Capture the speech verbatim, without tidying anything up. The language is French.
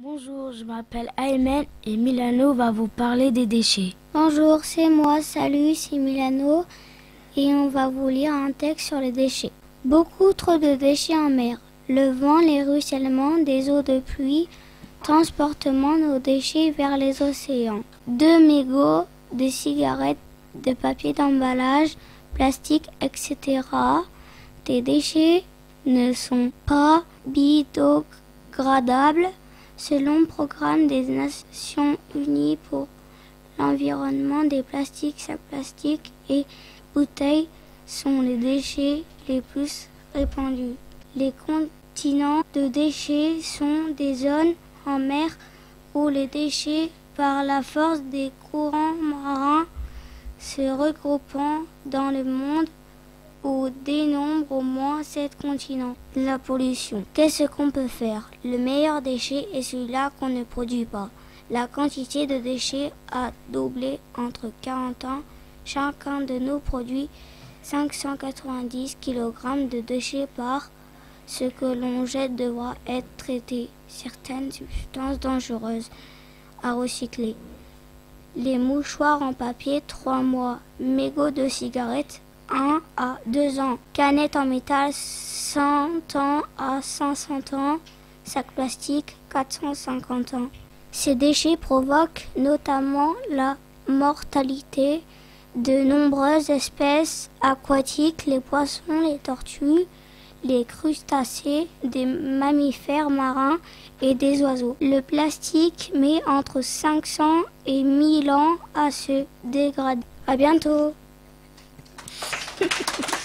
Bonjour, je m'appelle Aymen et Milano va vous parler des déchets. Bonjour, c'est moi, salut, c'est Milano et on va vous lire un texte sur les déchets. Beaucoup trop de déchets en mer. Le vent, les ruissellements des eaux de pluie, transportement nos déchets vers les océans. Deux mégots, des cigarettes, de papier d'emballage, plastique, et cetera. Des déchets ne sont pas biodégradables. Selon le programme des Nations Unies pour l'environnement, des plastiques, sacs plastiques et bouteilles sont les déchets les plus répandus. Les continents de déchets sont des zones en mer où les déchets, par la force des courants marins, se regroupant dans le monde, ou dénombre au moins sept continents. La pollution. Qu'est-ce qu'on peut faire? Le meilleur déchet est celui-là qu'on ne produit pas. La quantité de déchets a doublé entre quarante ans. Chacun de nous produit cinq cent quatre-vingt-dix kilogrammes de déchets par. Ce que l'on jette devra être traité. Certaines substances dangereuses à recycler. Les mouchoirs en papier, trois mois. Mégots de cigarettes, un à deux ans. Canettes en métal, cent ans à cinq cents ans. Sacs plastiques, quatre cent cinquante ans. Ces déchets provoquent notamment la mortalité de nombreuses espèces aquatiques, les poissons, les tortues, les crustacés, des mammifères marins et des oiseaux. Le plastique met entre cinq cents et mille ans à se dégrader. À bientôt.